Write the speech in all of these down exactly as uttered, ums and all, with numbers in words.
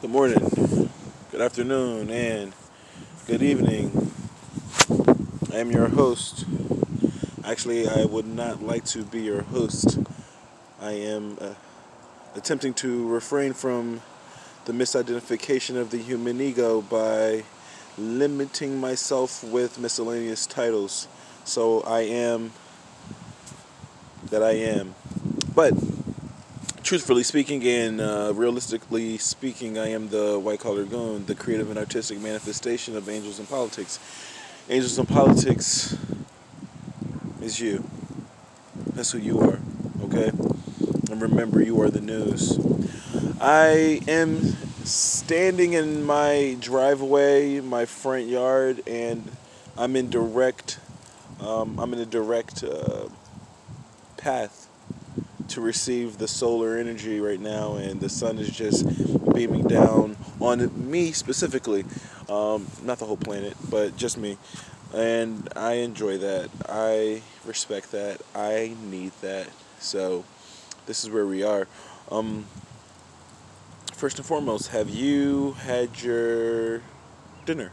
Good morning, good afternoon, and good evening. I am your host. Actually, I would not like to be your host. I am uh, attempting to refrain from the misidentification of the human ego by limiting myself with miscellaneous titles. So I am that I am. But truthfully speaking and uh, realistically speaking, I am the white-collar goon, the creative and artistic manifestation of angels in politics. Angels in politics is you. That's who you are, okay? And remember, you are the news. I am standing in my driveway, my front yard, and I'm in direct, um, I'm in a direct uh, path to receive the solar energy right now, and the sun is just beaming down on me specifically, um, not the whole planet, but just me, and I enjoy that. I respect that. I need that. So this is where we are. Um, first and foremost, have you had your dinner?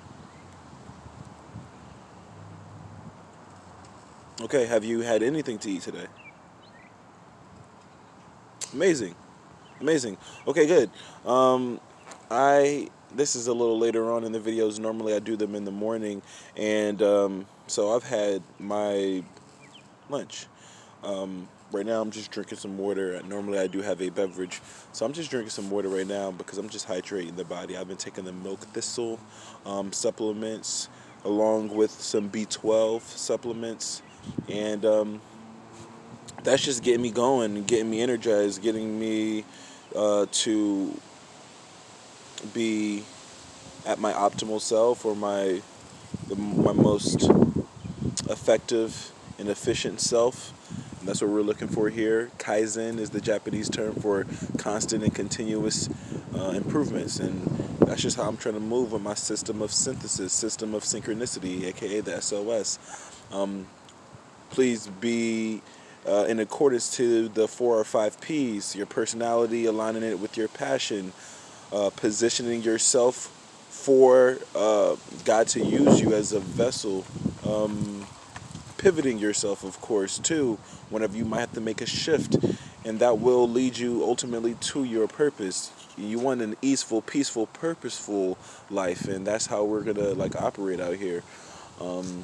Okay, have you had anything to eat today? Amazing. Amazing. Okay, good. Um, I this is a little later on in the videos. Normally I do them in the morning, and um, so I've had my lunch. Um, right now I'm just drinking some water. Normally I do have a beverage, so I'm just drinking some water right now because I'm just hydrating the body. I've been taking the milk thistle um, supplements along with some B twelve supplements, and um, that's just getting me going, getting me energized, getting me uh, to be at my optimal self, or my the, my most effective and efficient self. And that's what we're looking for here. Kaizen is the Japanese term for constant and continuous uh, improvements, and that's just how I'm trying to move with my system of synthesis, system of synchronicity, aka the S O S. Um, please be uh, in accordance to the four or five P's: your personality, aligning it with your passion, uh, positioning yourself for uh, God to use you as a vessel, um, pivoting yourself, of course, too, whenever you might have to make a shift, and that will lead you ultimately to your purpose. You want an easeful, peaceful, purposeful life, and that's how we're gonna like operate out here. Um,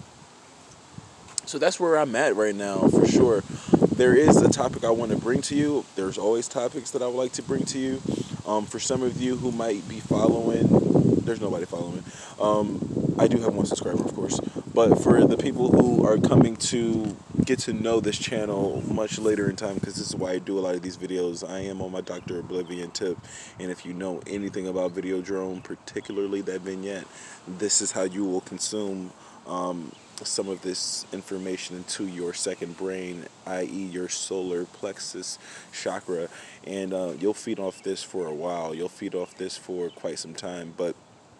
So that's where I'm at right now, for sure. There is a topic I want to bring to you. There's always topics that I would like to bring to you. Um, for some of you who might be following, there's nobody following. Um, I do have one subscriber, of course. But for the people who are coming to get to know this channel much later in time, because this is why I do a lot of these videos, I am on my Doctor Oblivion tip. And if you know anything about Videodrome, particularly that vignette, this is how you will consume um, some of this information into your second brain, that is your solar plexus chakra, and uh, you'll feed off this for a while. You'll feed off this for quite some time. But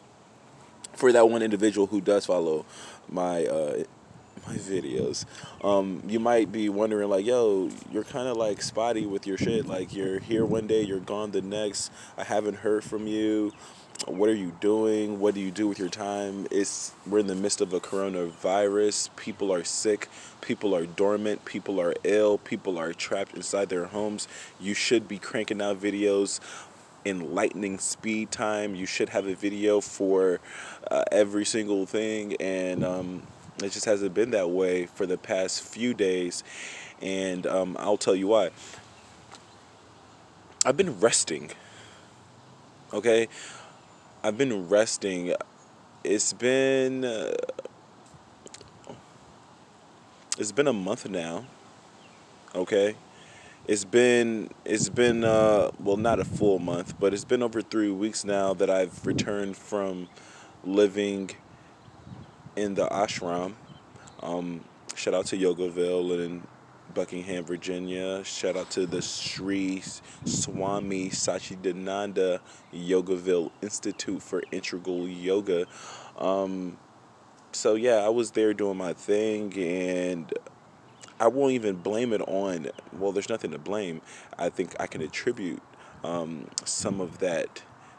for that one individual who does follow my uh, my videos, um, you might be wondering, like, yo, you're kind of like spotty with your shit. Like, you're here one day, you're gone the next. I haven't heard from you. What are you doing? What do you do with your time? It's we're in the midst of a coronavirus. People are sick. People are dormant. People are ill. People are trapped inside their homes. You should be cranking out videos in lightning speed time. You should have a video for uh, every single thing, and um, it just hasn't been that way for the past few days. And um, I'll tell you why. I've been resting. Okay. I've been resting. It's been uh, it's been a month now. Okay, it's been it's been uh, well, not a full month, but it's been over three weeks now that I've returned from living in the ashram. Um, shout out to Yogaville in Buckingham, Virginia. Shout out to the Sri Swami Sachidananda Yogaville Institute for Integral Yoga. Um, so yeah, I was there doing my thing, and I won't even blame it on, well, there's nothing to blame. I think I can attribute um, some of that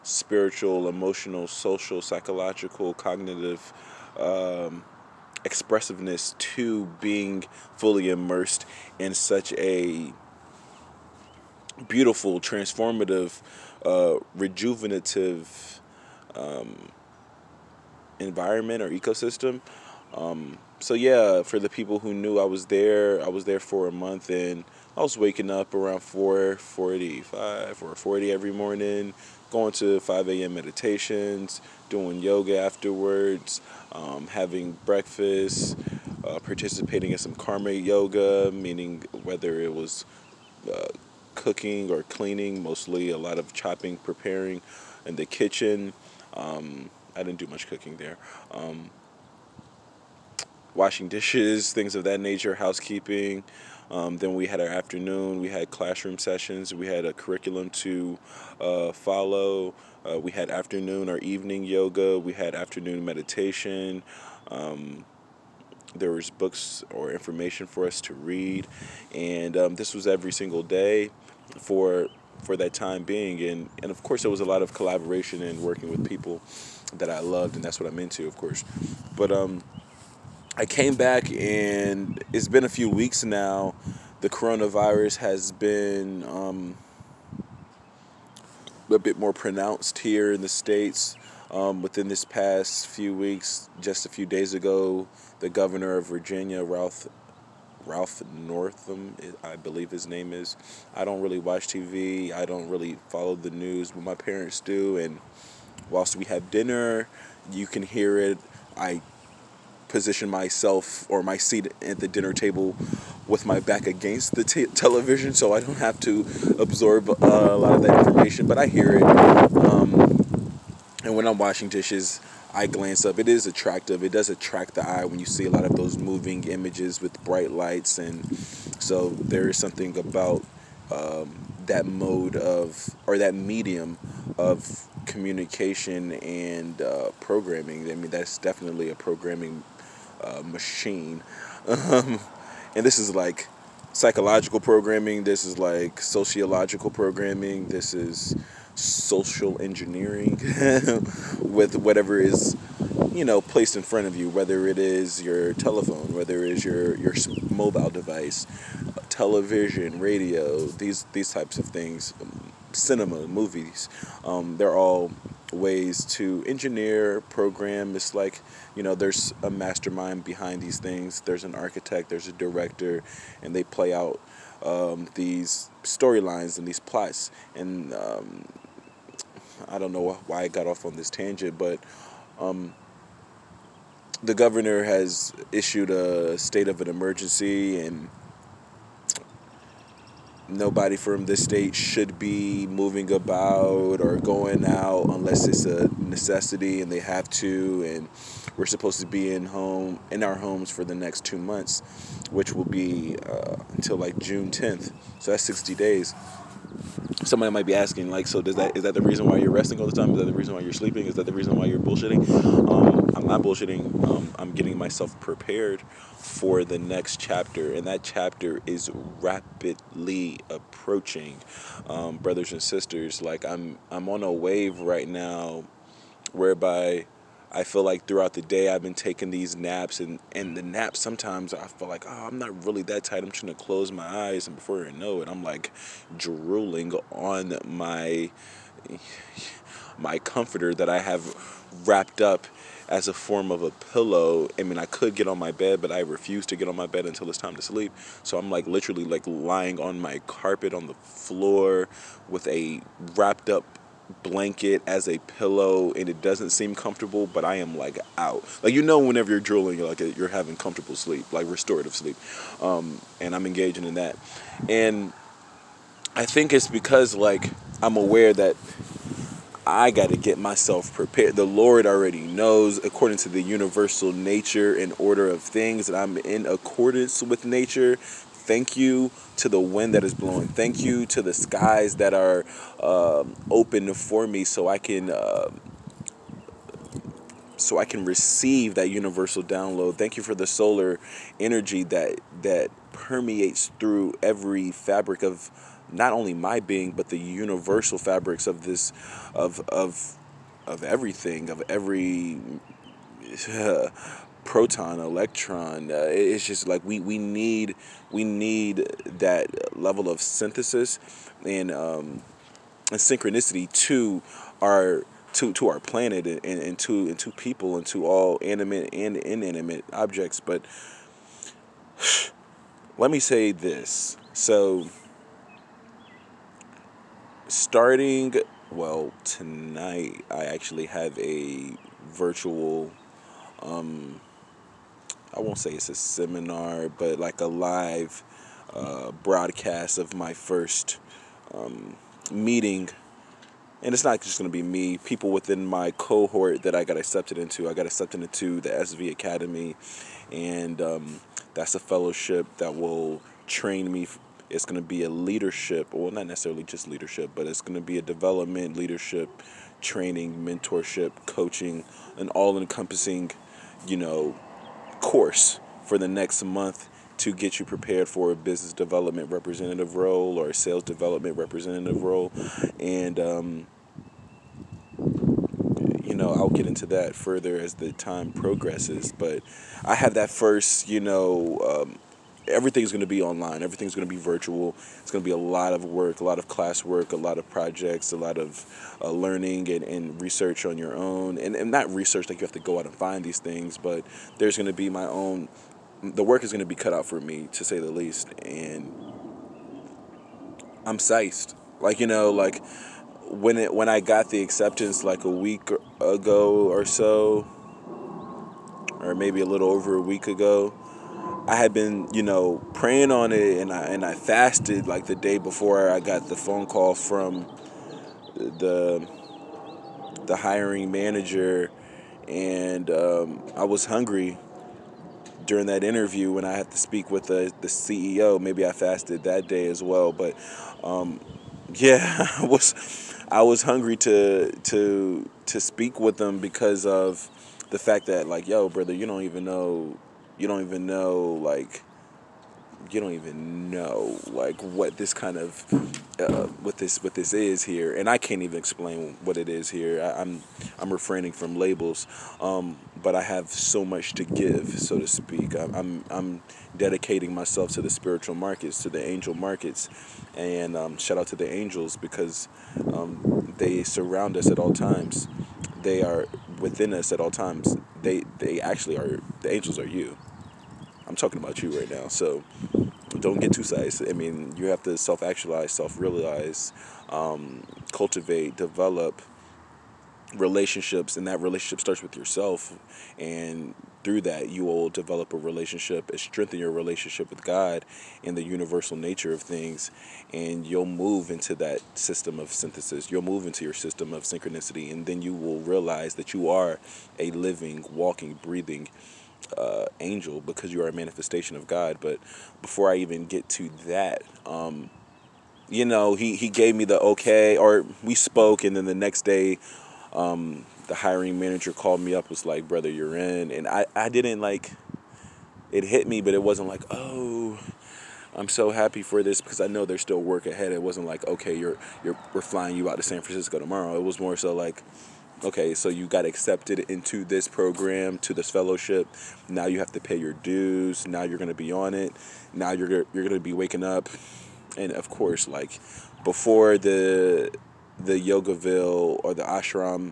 spiritual, emotional, social, psychological, cognitive um, expressiveness to being fully immersed in such a beautiful, transformative, uh, rejuvenative um, environment or ecosystem. Um, so yeah, for the people who knew I was there, I was there for a month, and I was waking up around four forty-five or forty every morning, going to five a m meditations, doing yoga afterwards, um, having breakfast, uh, participating in some karma yoga, meaning whether it was uh, cooking or cleaning, mostly a lot of chopping, preparing in the kitchen. Um, I didn't do much cooking there. Um, washing dishes, things of that nature, housekeeping. Um, then we had our afternoon. We had classroom sessions. We had a curriculum to uh, follow. Uh, we had afternoon or evening yoga. We had afternoon meditation. Um, there was books or information for us to read, and um, this was every single day for for that time being. And and of course, there was a lot of collaboration and working with people that I loved, and that's what I'm into, of course. But um, I came back, and it's been a few weeks now. The coronavirus has been um, a bit more pronounced here in the States. Um, within this past few weeks, just a few days ago, the governor of Virginia, Ralph Ralph Northam, I believe his name is. I don't really watch T V. I don't really follow the news, but my parents do. And whilst we have dinner, you can hear it. I position myself or my seat at the dinner table with my back against the t- television, so I don't have to absorb uh, a lot of that information, but I hear it. Um, and when I'm washing dishes, I glance up. It is attractive. It does attract the eye when you see a lot of those moving images with bright lights, and so there is something about um, that mode of, or that medium of communication and uh, programming. I mean, that's definitely a programming uh, machine. Um, and this is like psychological programming. This is like sociological programming. This is social engineering with whatever is, you know, placed in front of you, whether it is your telephone, whether it is your, your mobile device, television, radio, these, these types of things, um, cinema, movies. Um, they're all ways to engineer, program. It's like, you know, there's a mastermind behind these things. There's an architect, there's a director, and they play out um, these storylines and these plots. And um, I don't know why I got off on this tangent, but um, the governor has issued a state of an emergency, and nobody from this state should be moving about or going out unless it's a necessity and they have to. And we're supposed to be in home in our homes for the next two months, which will be uh, until like June tenth. So that's sixty days. Somebody might be asking, like, so does that is that the reason why you're resting all the time? Is that the reason why you're sleeping? Is that the reason why you're bullshitting? Um, I'm not bullshitting. Um, I'm getting myself prepared for the next chapter, and that chapter is rapidly approaching, um, brothers and sisters. Like I'm, I'm on a wave right now, whereby I feel like throughout the day I've been taking these naps, and, and the naps sometimes I feel like, oh, I'm not really that tight. I'm trying to close my eyes, and before I know it, I'm like drooling on my my comforter that I have wrapped up as a form of a pillow. I mean, I could get on my bed, but I refuse to get on my bed until it's time to sleep. So I'm like literally like lying on my carpet on the floor with a wrapped up blanket as a pillow, and it doesn't seem comfortable, but I am like out. Like, you know, whenever you're drooling, you're like you're having comfortable sleep, like restorative sleep, um, and I'm engaging in that. And I think it's because like I'm aware that I got to get myself prepared. The Lord already knows, according to the universal nature and order of things, that I'm in accordance with nature. Thank you to the wind that is blowing. Thank you to the skies that are um, open for me, so I can uh, so I can receive that universal download. Thank you for the solar energy that that permeates through every fabric of not only my being, but the universal fabrics of this, of of of everything, of every uh, proton, electron. Uh, it's just like we we need we need that level of synthesis and um, and synchronicity to our to to our planet, and, and to and to people, and to all animate and inanimate objects. But let me say this. So starting, well, tonight I actually have a virtual, um I won't say it's a seminar, but like a live uh, broadcast of my first um, meeting. And it's not just going to be me, people within my cohort that I got accepted into. I got accepted into the S V Academy, and um, that's a fellowship that will train me. It's going to be a leadership, well, not necessarily just leadership, but it's going to be a development, leadership, training, mentorship, coaching, an all-encompassing, you know, course for the next month to get you prepared for a business development representative role or a sales development representative role. And, um, you know, I'll get into that further as the time progresses. But I have that first, you know, um, everything's going to be online. Everything's going to be virtual. It's going to be a lot of work, a lot of class work, a lot of projects, a lot of uh, learning and, and research on your own. And, and not research like you have to go out and find these things, but there's going to be my own, the work is going to be cut out for me, to say the least. And I'm psyched. Like, you know, like when it when I got the acceptance like a week ago or so, or maybe a little over a week ago, I had been, you know, praying on it, and I and I fasted like the day before I got the phone call from the the hiring manager, and um, I was hungry during that interview when I had to speak with the the C E O. Maybe I fasted that day as well, but um, yeah, I was I was hungry to to to speak with them because of the fact that, like, yo, brother, you don't even know, you don't even know, like, you don't even know, like, what this kind of, uh, what this, what this is here, and I can't even explain what it is here. I, I'm, I'm refraining from labels, um, but I have so much to give, so to speak. I'm, I'm, I'm dedicating myself to the spiritual markets, to the angel markets, and um, shout out to the angels because um, they surround us at all times. They are within us at all times. They, they actually are. The angels are you. I'm talking about you right now, so don't get too sized. I mean, you have to self-actualize, self-realize, um, cultivate, develop relationships, and that relationship starts with yourself. And through that, you will develop a relationship and strengthen your relationship with God and the universal nature of things. And you'll move into that system of synthesis. You'll move into your system of synchronicity, and then you will realize that you are a living, walking, breathing Uh, angel, because you are a manifestation of God. But before I even get to that, um, you know, he, he gave me the okay, or we spoke, and then the next day, um, the hiring manager called me up, was like, brother, you're in. And I, I didn't, like, it hit me, but it wasn't like, oh, I'm so happy for this, because I know there's still work ahead. It wasn't like, okay, you're, you're, we're flying you out to San Francisco tomorrow. It was more so like, okay, so you got accepted into this program, to this fellowship. Now you have to pay your dues. Now you're going to be on it. Now you're you're going to be waking up. And of course, like before the the Yogaville or the ashram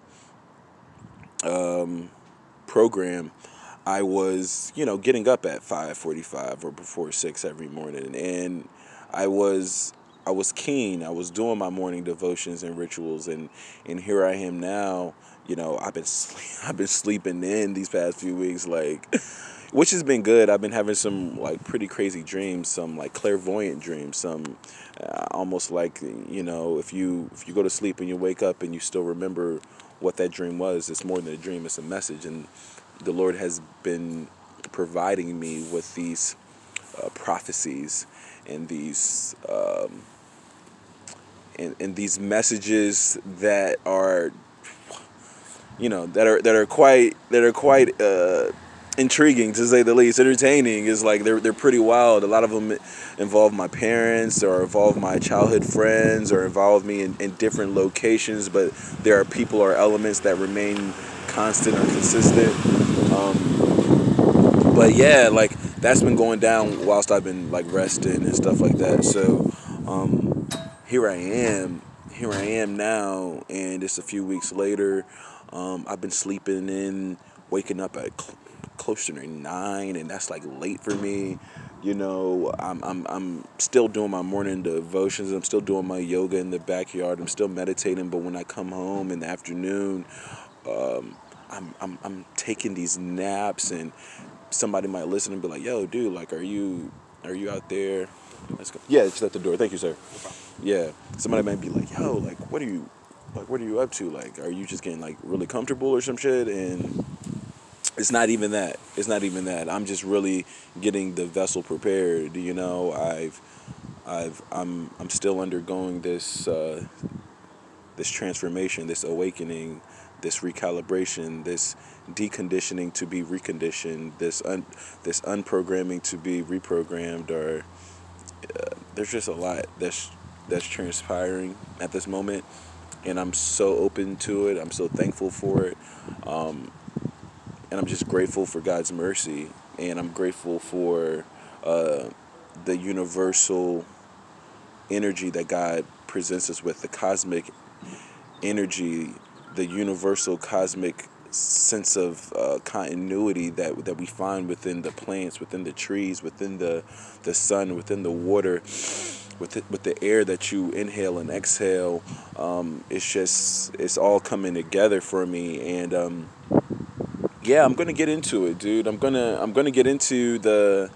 um, program, I was, you know, getting up at five forty-five or before six every morning, and I was I was keen. I was doing my morning devotions and rituals, and, and here I am now. You know, I've been sleep, I've been sleeping in these past few weeks, like, which has been good. I've been having some like pretty crazy dreams, some like clairvoyant dreams, some uh, almost like, you know, if you if you go to sleep and you wake up and you still remember what that dream was, it's more than a dream, it's a message. And the Lord has been providing me with these uh, prophecies and these um, and, and these messages that are, you know, that are that are quite that are quite uh, intriguing to say the least. Entertaining is like they're they're pretty wild. A lot of them involve my parents or involve my childhood friends or involve me in, in different locations. But there are people or elements that remain constant or consistent. Um, but yeah, like that's been going down whilst I've been like resting and stuff like that. So um, here I am. Here I am now, and it's a few weeks later. Um, I've been sleeping in, waking up at cl- closer to nine, and that's like late for me. You know, I'm I'm I'm still doing my morning devotions. I'm still doing my yoga in the backyard. I'm still meditating. But when I come home in the afternoon, um, I'm I'm I'm taking these naps, and somebody might listen and be like, "Yo, dude, like, are you are you out there?" Let's go. Yeah, it's at the door. Thank you, sir. Yeah, somebody might be like, "Yo, like, what are you, like, what are you up to? Like, are you just getting like really comfortable or some shit?" And it's not even that. It's not even that. I'm just really getting the vessel prepared. You know, I've, I've, I'm, I'm still undergoing this, uh, this transformation, this awakening, this recalibration, this deconditioning to be reconditioned, this un, this unprogramming to be reprogrammed. Or uh, there's just a lot that's that's transpiring at this moment, and I'm so open to it. I'm so thankful for it. Um, and I'm just grateful for God's mercy, and I'm grateful for uh, the universal energy that God presents us with, the cosmic energy, the universal cosmic sense of uh, continuity that that we find within the plants, within the trees, within the the sun, within the water, with the, with the air that you inhale and exhale. Um, it's just it's all coming together for me, and um, yeah, I'm gonna get into it, dude. I'm gonna I'm gonna get into the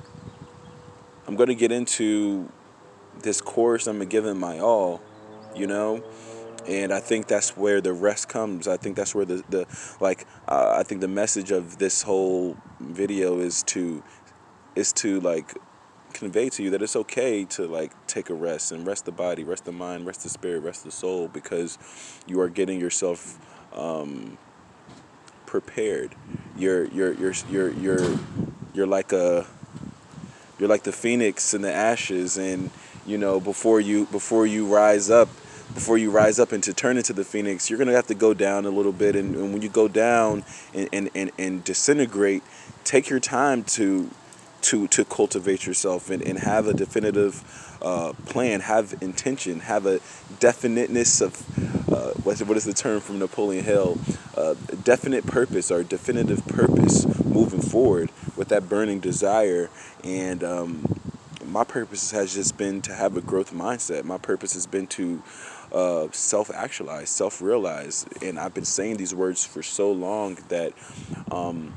I'm gonna get into this course. I'm gonna give it my all, you know. And I think that's where the rest comes. I think that's where the the like uh, I think the message of this whole video is to is to like convey to you that it's okay to like take a rest and rest the body, rest the mind, rest the spirit, rest the soul, because you are getting yourself um, prepared. You're you're you're you're you're you're like a you're like the phoenix in the ashes, and you know before you before you rise up, before you rise up and to turn into the phoenix, you're gonna have to go down a little bit, and, and when you go down and, and, and, and disintegrate, take your time to to to cultivate yourself and, and have a definitive uh, plan, have intention, have a definiteness of uh, what, what is the term from Napoleon Hill? Uh, definite purpose or definitive purpose moving forward with that burning desire. And um, my purpose has just been to have a growth mindset. My purpose has been to uh, self-actualize, self-realize. And I've been saying these words for so long that um,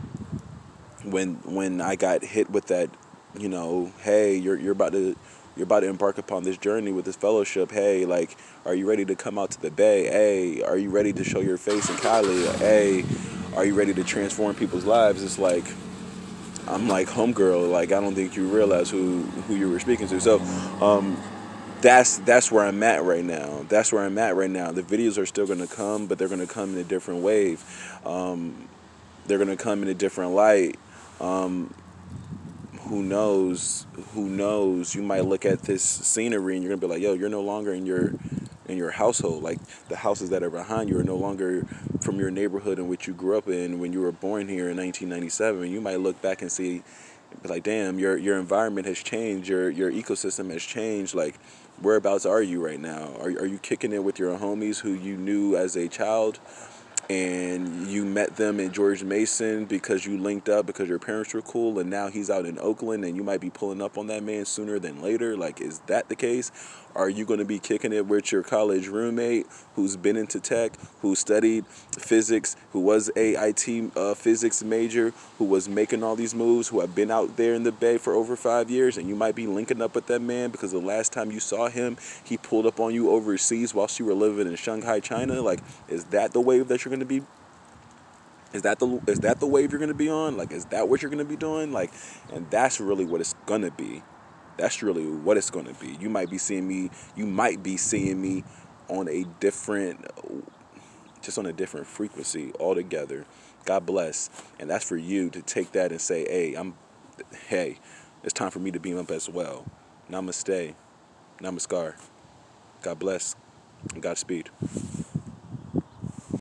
when when I got hit with that, you know, hey, you're you're about to you're about to embark upon this journey with this fellowship. Hey, like, are you ready to come out to the Bay? Hey, are you ready to show your face in Cali? Hey, are you ready to transform people's lives? It's like, I'm like, homegirl, like, I don't think you realize who, who you were speaking to. So um, that's that's where I'm at right now. That's where I'm at right now. The videos are still going to come, but they're going to come in a different wave. Um, they're going to come in a different light. Um, who knows? Who knows? You might look at this scenery and you're going to be like, yo, you're no longer in your in your household. Like, the houses that are behind you are no longer from your neighborhood in which you grew up in when you were born here in nineteen ninety-seven. You might look back and see, like, damn, your your environment has changed, your your ecosystem has changed. Like, whereabouts are you right now? Are are you kicking it with your homies who you knew as a child, and you met them in George Mason because you linked up because your parents were cool, and now he's out in Oakland and you might be pulling up on that man sooner than later? Like, is that the case? Are you going to be kicking it with your college roommate who's been into tech, who studied physics, who was a I T uh, physics major, who was making all these moves, who have been out there in the Bay for over five years, and you might be linking up with that man because the last time you saw him, he pulled up on you overseas whilst you were living in Shanghai, China? Like, is that the wave that you're going to be? Is that the is that the wave you're going to be on? Like, is that what you're going to be doing? Like, and that's really what it's going to be. That's really what it's going to be. You might be seeing me, you might be seeing me on a different just on a different frequency altogether. God bless. And that's for you to take that and say, hey, I'm, hey, it's time for me to beam up as well. Namaste. Namaskar. God bless. And Godspeed.